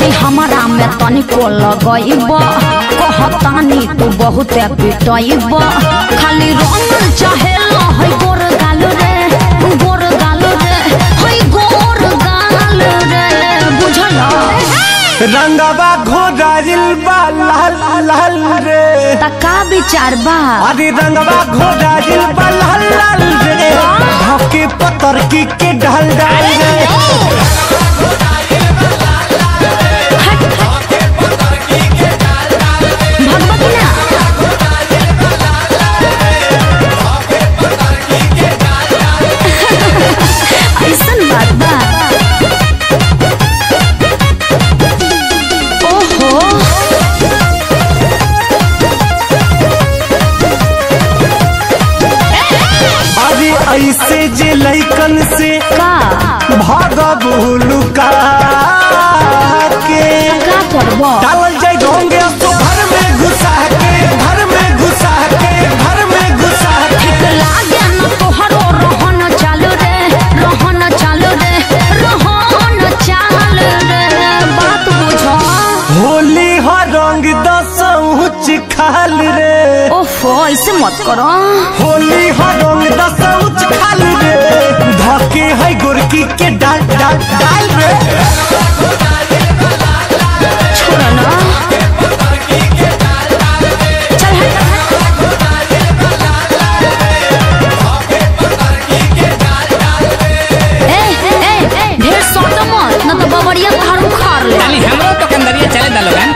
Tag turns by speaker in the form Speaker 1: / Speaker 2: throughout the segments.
Speaker 1: नहीं हमारा में तनिको लगइब कहतानी तू बहुत पिटइब खाली रंगल चाहे है गोर गाल रे है गोर गाल रे बुझल
Speaker 2: रंगवा घोड़ाइल बा लाल लाल रे
Speaker 1: तका विचार बा
Speaker 2: अरे रंगवा घोड़ाइल बा लाल लाल रे धके पतर की के ढल डाल रे
Speaker 1: ऐसन बात बा ओहो
Speaker 2: अरे ऐसे जे लइकन से
Speaker 1: का
Speaker 2: भागबू लुका के
Speaker 1: का करबो
Speaker 2: डालल जाए ढोंगे तो घर में घुसा के घर में घुसा के घर में घुसा के
Speaker 1: लागे न तोहरो रहन चालू रे रहन चालू रे रहन चाल रे बात बुझो
Speaker 2: होली हो रंग दसौच खाल रे
Speaker 1: ओफो ऐसे मत करो
Speaker 2: होली हो रंग दसौच खाल रे धके है गोरकी के डाल डाल डाल रे
Speaker 1: छोड़ ना चल हट ए ढेर सोच मत न तो बबरिया थारू खार ले
Speaker 3: खाली हमरो तो कंदरिया चले दा लोगन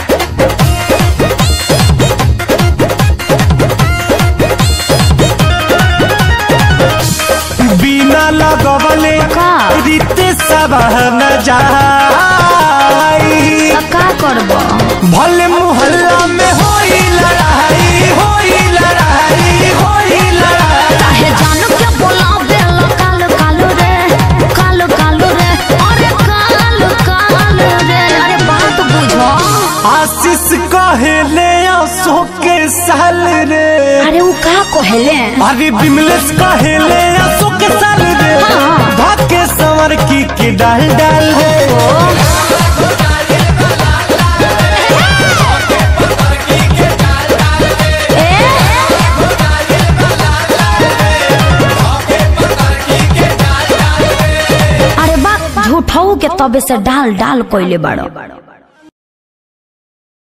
Speaker 2: बिना लगवले
Speaker 1: का
Speaker 2: रीते सब न जाई
Speaker 1: का करबो
Speaker 2: भले मोहल्ला में होई लड़ाई होई लड़ाई होई लड़ाई
Speaker 1: काहे जान के बोला बेल काल काल रे काल काल रे अरे काल काल रे अरे बात बुझो
Speaker 2: आशीष कहेले आंसू के साल रे
Speaker 1: अरे वो का कहले
Speaker 2: अरे बिमलेश कहेले आंसू के साल रे
Speaker 1: हाँ।
Speaker 2: धके संवर की के डाल डाल रे
Speaker 1: अरे बा झूठऊ के तबे से डाल डाल कोइले बाड़ो